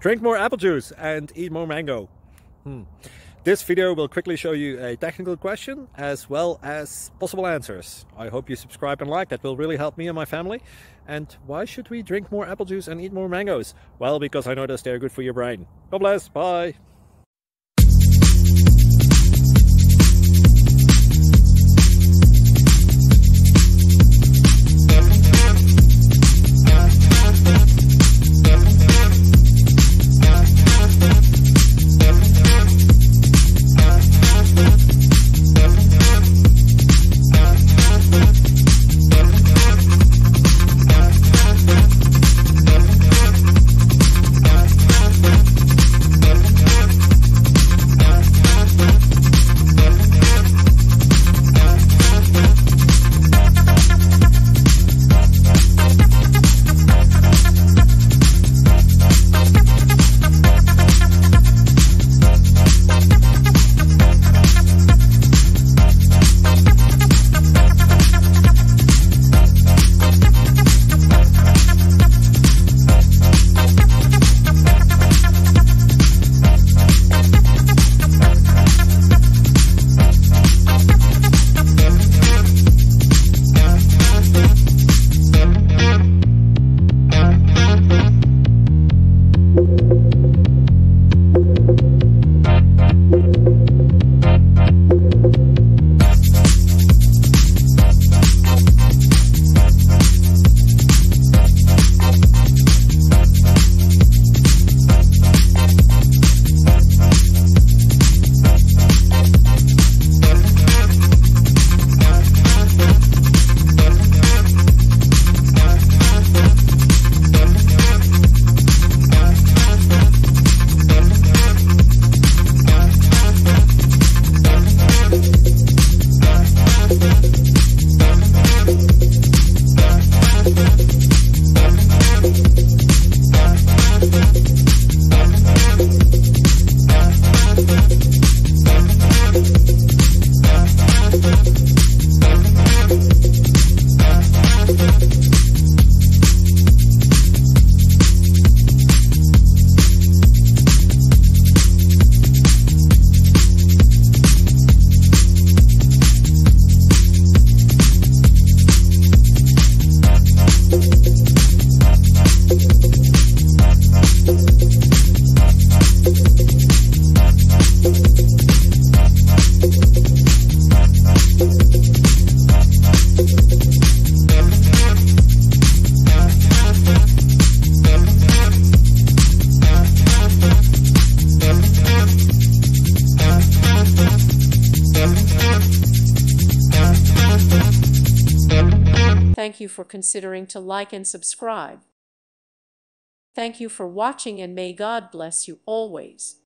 Drink more apple juice and eat more mango. This video will quickly show you a technical question as well as possible answers. I hope you subscribe and like, that will really help me and my family. And why should we drink more apple juice and eat more mangoes? Well, because I noticed they're good for your brain. God bless, bye. Thank you for considering to like and subscribe. Thank you for watching, and may God bless you always.